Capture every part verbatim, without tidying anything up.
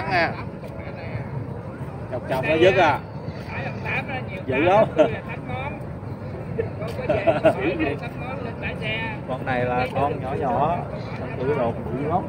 trắng nha. Chọc chọc nó dứt à. Dữ lắm. Con này là con nhỏ nhỏ, con chữ đột bự lắm.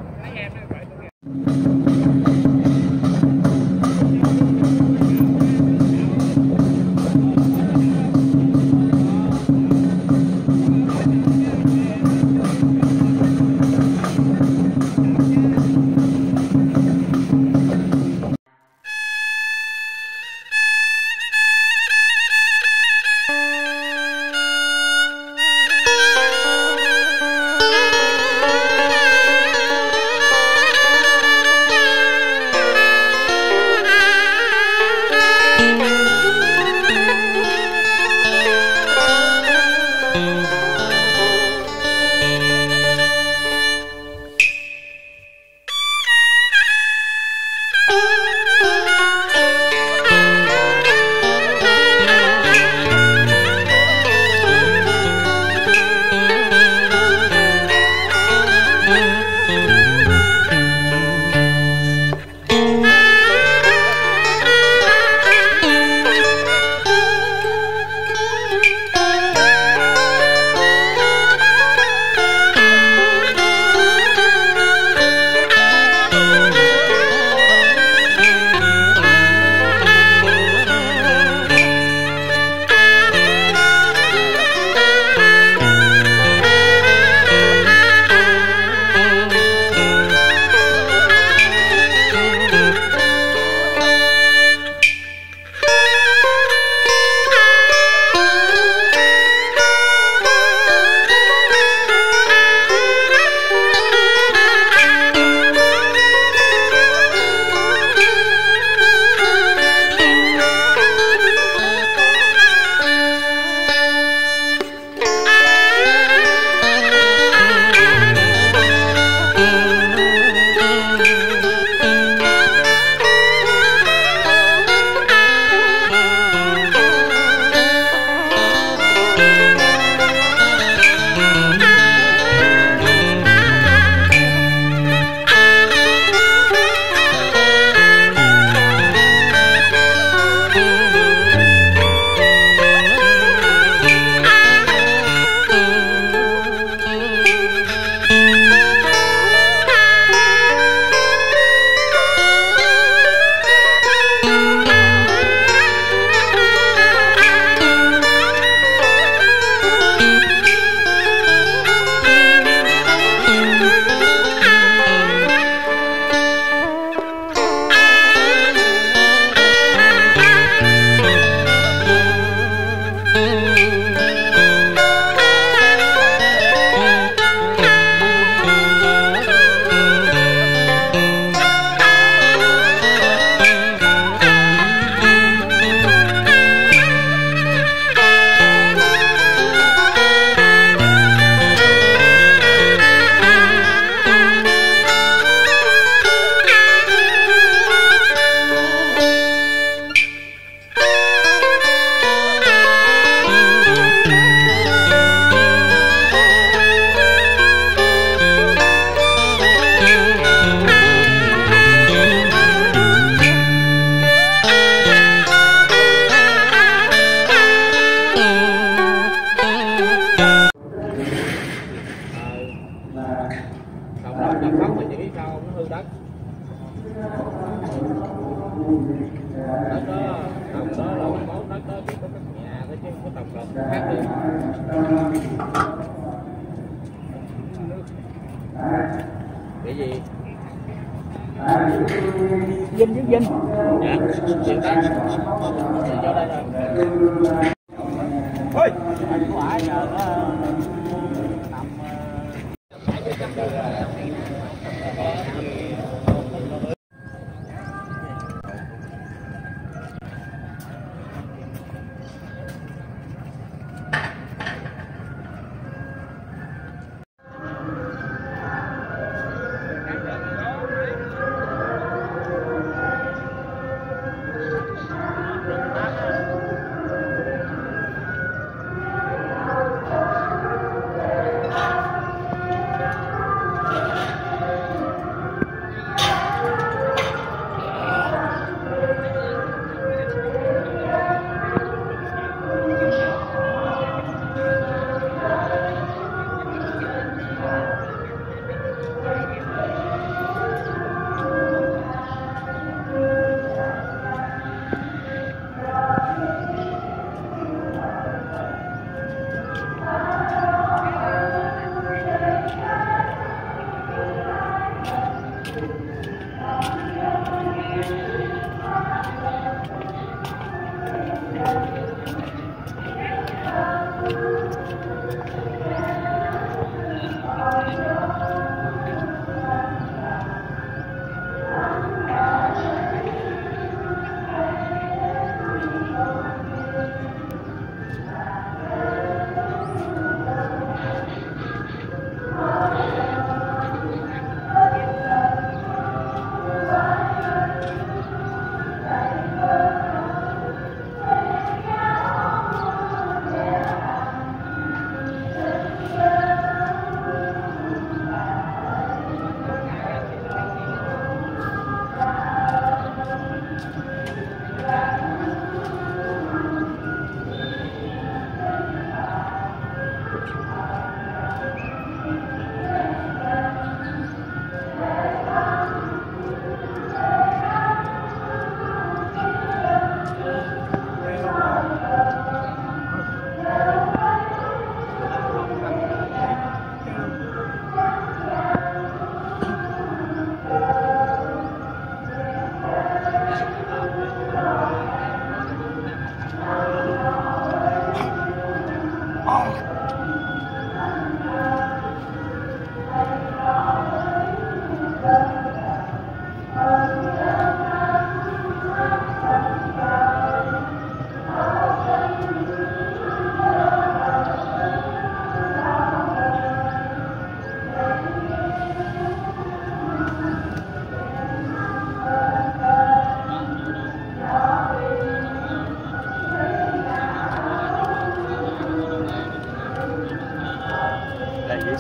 Cái gì? Vinh với Vinh. Dạ, chuyện đó. Thì vô đây rồi. Ôi, anh của ai giờ nó nằm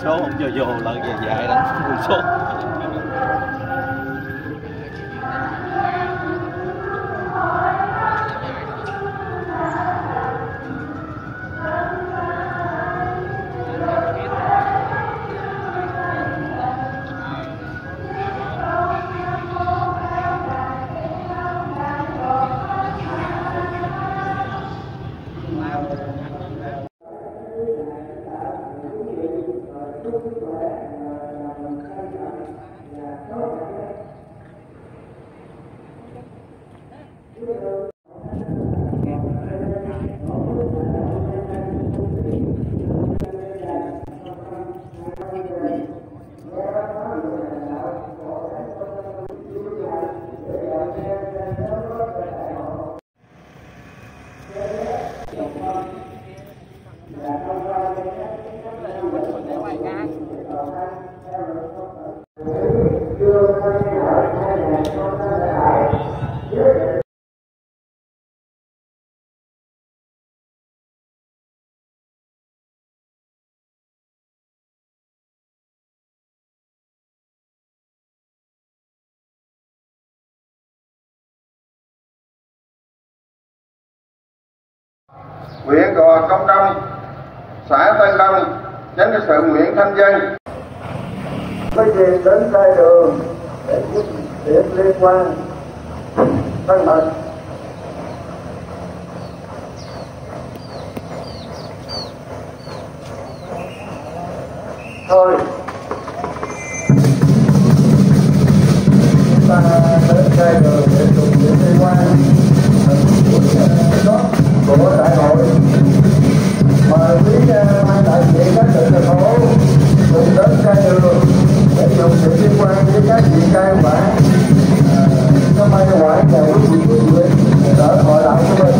số không cho vô lỡ về dài đánh mười số. Huyện Gò Công Đông, xã Tân Đông, chánh cái sự Nguyễn Thanh Dân. Quý vị đến khai đường để giúp việc liên quan thân mật. Thôi chúng ta đến khai đường để dùng việc liên quan của đại hội. Mời quý ban đại diện các tỉnh thành phố cùng đến khai đường để dùng sự liên quan với các vị cai quản cho mai ngoại và quý vị quý vị đỡ hội lại của mình.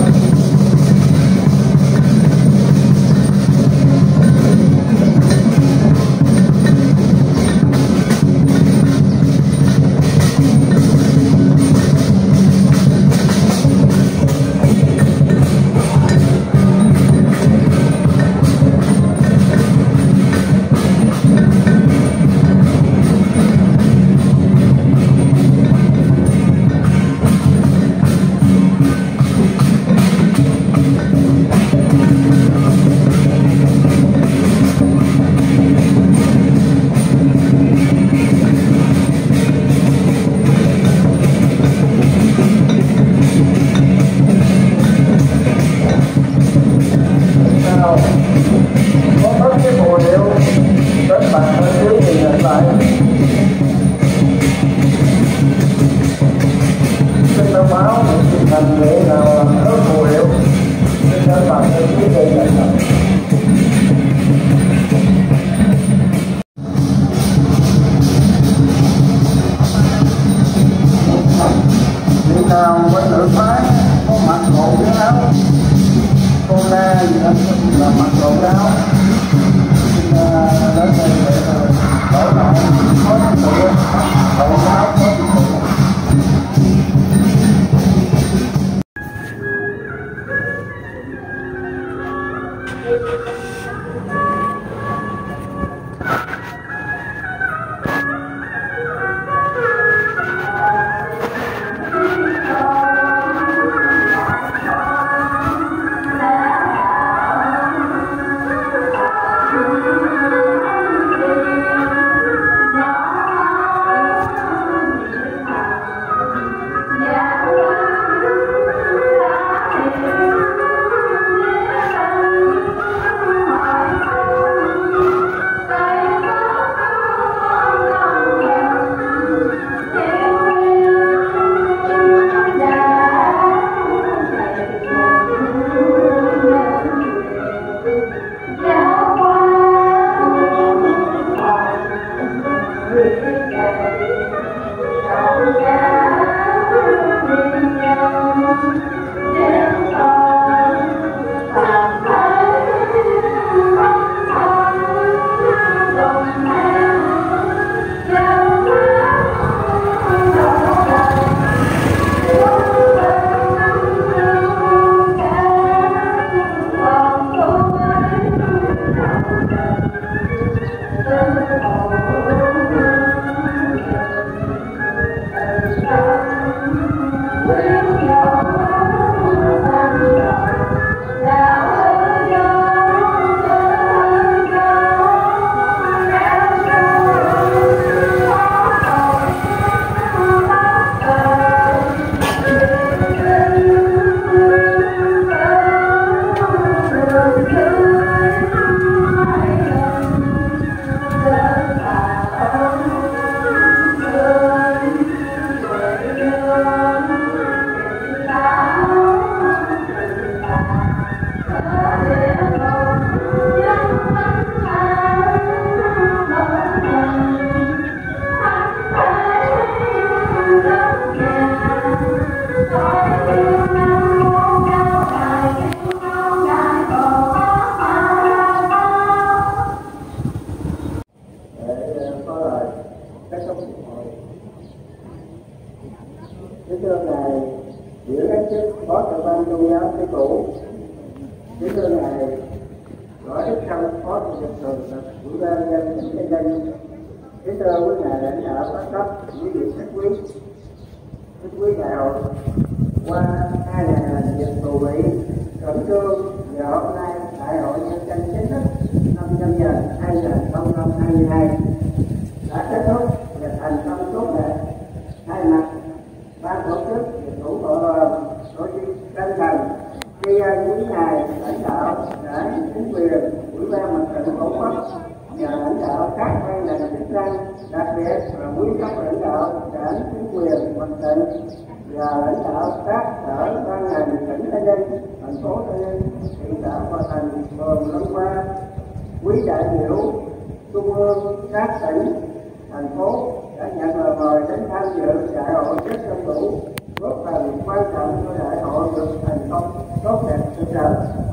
Kính thưa ngài giữ các chức phó trưởng ban tôn giáo Tây Cũ, kính thưa ngài Võ Đức Thông, phó chủ tịch thường trực ủy ban nhân dân tỉnh Tây Ninh, kính thưa quý ngài lãnh đạo các cấp, quý vị khách quý, kính quý đại hội. Qua hai ngày làm việc tù vị khẩn trương và hôm nay đại hội nhân dân chính thức năm nhâm dần hai nghìn không trăm hai mươi hai đã kết thúc và thành công tốt đẹp. Hai mặt ban tổ chức và chủ hội đồng tổ chức chân thành tri ân quý ngài lãnh đạo đảng, chính quyền, ủy ban mặt trận tổ quốc và lãnh đạo các ban ngành chức năng, đặc biệt là quý cấp lãnh đạo đảng, chính quyền, mặt trận và lãnh đạo các sở ban ngành tỉnh Tây Ninh, thành phố Tây Ninh, thị xã Hòa Thành, phường Long Hoa, quý đại biểu trung ương các tỉnh, thành phố đã nhận lời mời đến tham dự đại hội rất đông đủ, góp phần quan trọng cho đại hội được thành công tốt đẹp thực sự.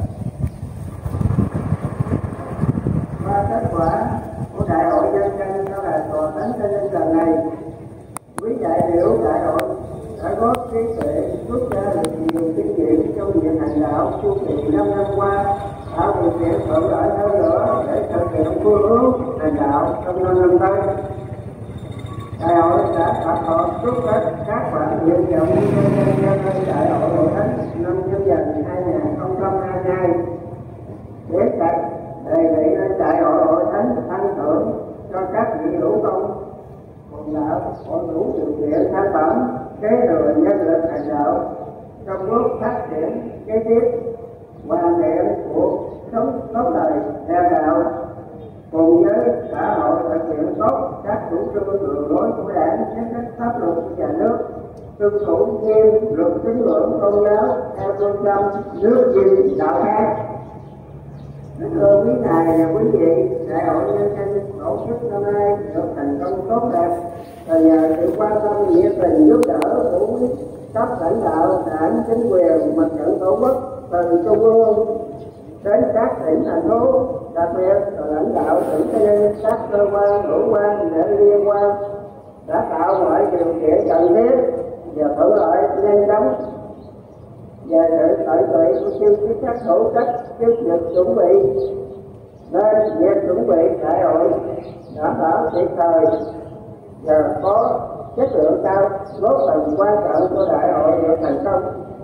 Qua kết quả của đại hội nhân dân sau đài tòa thánh Tây Ninh lần này, quý đại biểu đại hội đã góp trí tuệ rút ra được nhiều kinh nghiệm trong việc hành đạo chu kỳ năm năm qua, tạo điều kiện thuận lợi hơn nữa để thực hiện phương hướng hành đạo trong năm năm tới. Đại hội đã tập hợp rút kết các bản nguyện vọng nhân dân nhân đại hội hội thánh năm nhâm dần hai nghìn không trăm hai mươi hai để cạnh đề nghị lên đại hội hội thánh tăng thưởng cho các vị hữu công cùng đạo hội đủ điều kiện sản phẩm kế thừa nhân lực hành đạo trong bước phát triển kế tiếp, hoàn thiện cuộc sống tốt đời theo đạo, cùng với xã hội thực hiện tốt các chủ trương đường lối của đảng, chính sách pháp luật của nhà nước, tuân thủ nghiêm luật tín ngưỡng tôn giáo theo phương châm nước gì đạo khác. Thưa quý ngài và quý vị, đại hội nhân dân tổ chức năm nay được thành công tốt đẹp là nhờ sự quan tâm nhiệt tình giúp đỡ của quý cấp lãnh đạo đảng, chính quyền, mặt trận tổ quốc từ trung ương đến các tỉnh thành phố, đặc biệt là lãnh đạo tỉnh Tây Ninh, các cơ quan hữu quan để liên quan đã tạo mọi điều kiện cần thiết và thuận lợi nhanh chóng về sự tận tụy của siêu chức các tổ chức chức việc chuẩn bị, nên việc chuẩn bị đại hội đảm bảo kịp thời và có chất lượng cao, góp phần quan trọng của đại hội được thành công.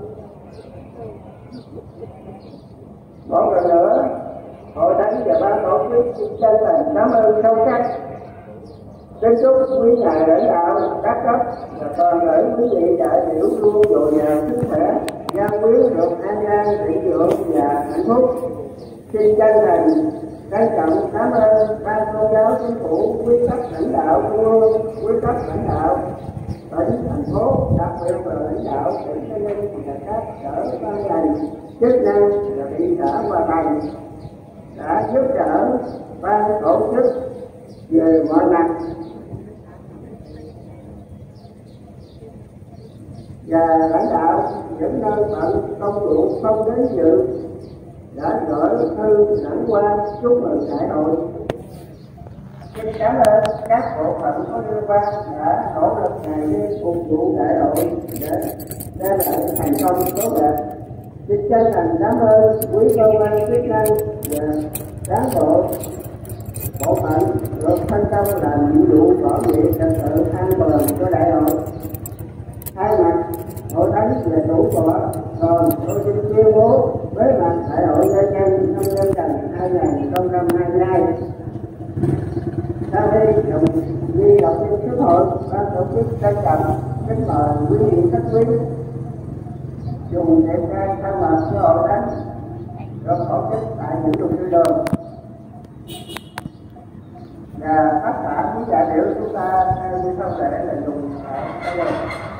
Một lần nữa, hội thánh và ban tổ chức chân thành cảm ơn sâu sắc. Kính chúc quý ngài lãnh đạo các cấp và toàn thể quý vị đại biểu luôn dồi dào sức khỏe, gia quyến được an khang, thịnh vượng và hạnh phúc. Xin chân thành trân trọng cảm ơn ban tôn giáo chính phủ, quý cấp lãnh đạo trung ương, quý cấp lãnh đạo tỉnh, thành phố, đặc biệt là lãnh đạo tỉnh Tây Ninh và các sở ban ngành chức năng và thị xã Hòa Thành đã giúp đỡ ban tổ chức về mọi mặt và lãnh đạo những nơi phận công vụ không đến dự đã gửi thư lãng hoa chúc mừng đại hội. Xin cảm ơn các bộ phận có liên quan đã nỗ lực ngày đêm phục vụ đại hội để đem lại thành công tốt đẹp. Xin chân thành cảm ơn quý cơ quan chức năng và cán bộ bộ phận được phân công làm nhiệm vụ bảo vệ trật tự an toàn cho đại hội. Hai mặt hội thánh và chủ tọa còn tôi xin tuyên bố với mặt đại hội nhân dân năm nhâm dần hai nghìn không trăm hai mươi hai. Sau đây đồng chí đọc tin trước hội ban tổ chức trân trọng kính mời quý vị khách quý dùng để trang thay mặt cho hội thánh được tổ chức tại những trung cư đường và tất cả quý đại biểu chúng ta theo như thông lệ là dùng ở đây.